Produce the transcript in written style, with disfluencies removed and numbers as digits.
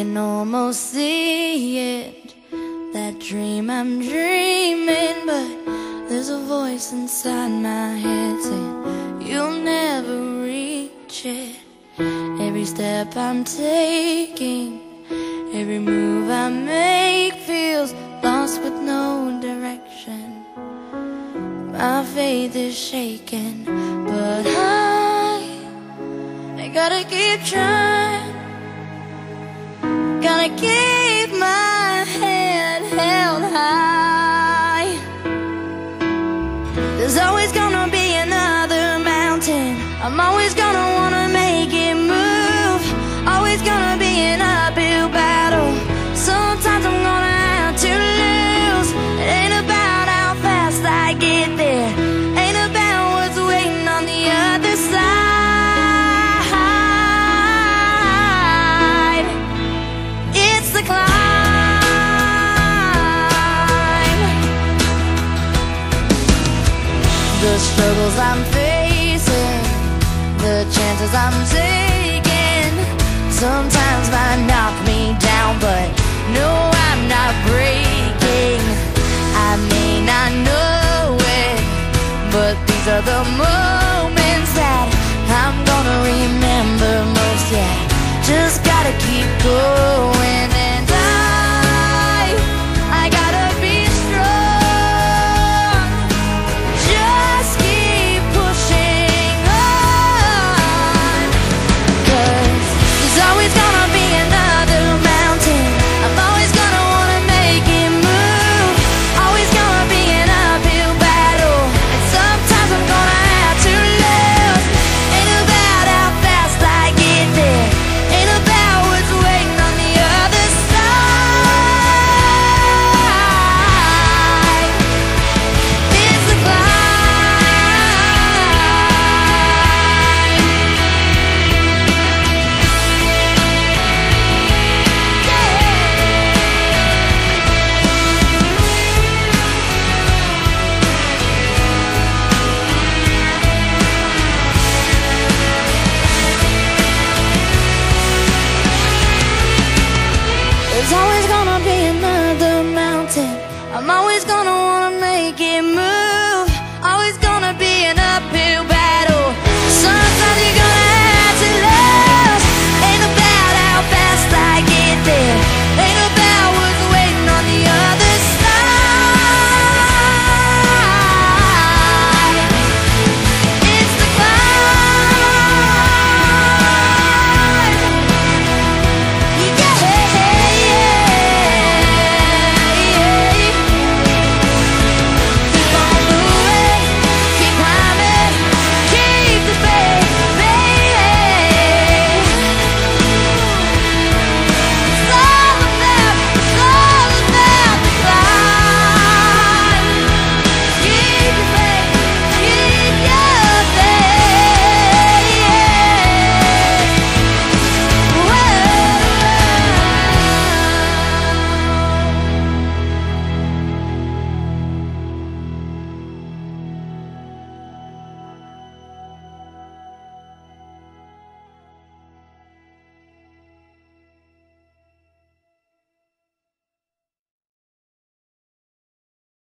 can almost see it, that dream I'm dreaming, but there's a voice inside my head saying you'll never reach it. Every step I'm taking, every move I make feels lost with no direction. My faith is shaking, but I gotta keep trying. Gotta keep my head held high. There's always gonna be another mountain. I'm always gonna wanna make it move. Always gonna be an uphill battle. Sometimes I'm gonna have to lose. It ain't about how fast I get there, ain't about what's waiting on the other side. It's the climb. The struggles I'm facing, the chances I'm taking, sometimes might knock me down, but no, I'm not breaking. I may not know it, but these are the moments that I'm gonna remember most. Yeah, just gotta keep going.